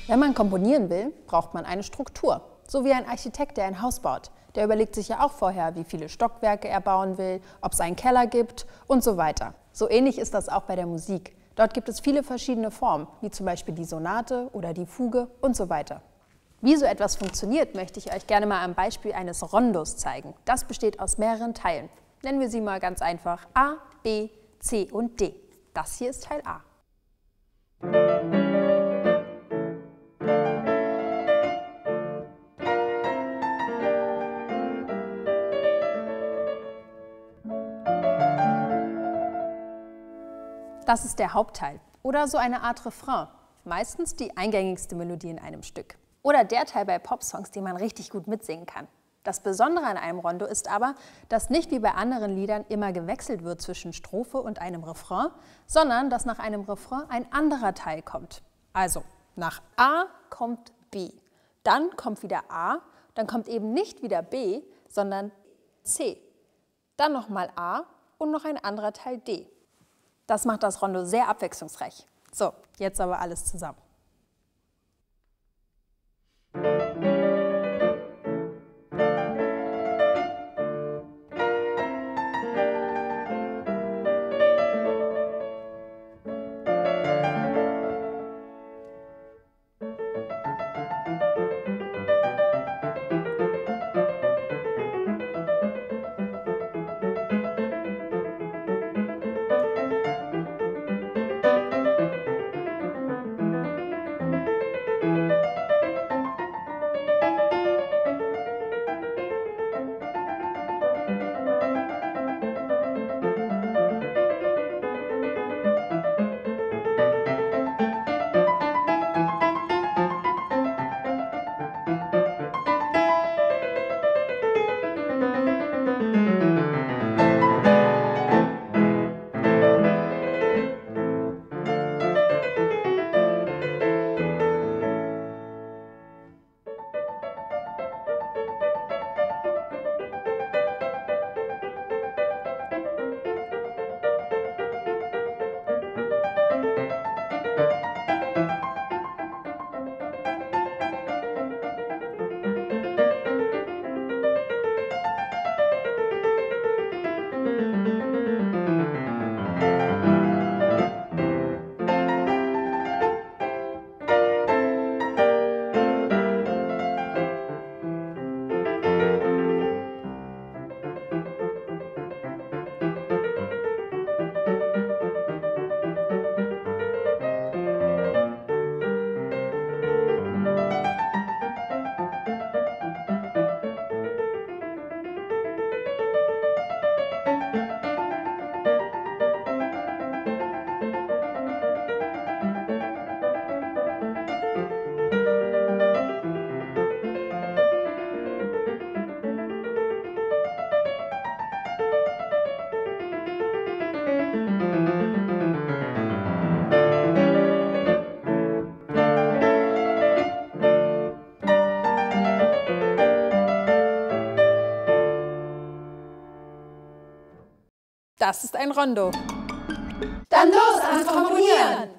Wenn man komponieren will, braucht man eine Struktur. So wie ein Architekt, der ein Haus baut. Der überlegt sich ja auch vorher, wie viele Stockwerke er bauen will, ob es einen Keller gibt und so weiter. So ähnlich ist das auch bei der Musik. Dort gibt es viele verschiedene Formen, wie zum Beispiel die Sonate oder die Fuge und so weiter. Wie so etwas funktioniert, möchte ich euch gerne mal am Beispiel eines Rondos zeigen. Das besteht aus mehreren Teilen. Nennen wir sie mal ganz einfach A, B, C und D. Das hier ist Teil A. Das ist der Hauptteil oder so eine Art Refrain, meistens die eingängigste Melodie in einem Stück. Oder der Teil bei Popsongs, den man richtig gut mitsingen kann. Das Besondere an einem Rondo ist aber, dass nicht wie bei anderen Liedern immer gewechselt wird zwischen Strophe und einem Refrain, sondern dass nach einem Refrain ein anderer Teil kommt. Also nach A kommt B, dann kommt wieder A, dann kommt eben nicht wieder B, sondern C, dann nochmal A und noch ein anderer Teil D. Das macht das Rondo sehr abwechslungsreich. So, jetzt aber alles zusammen. Das ist ein Rondo. Dann los ans Komponieren!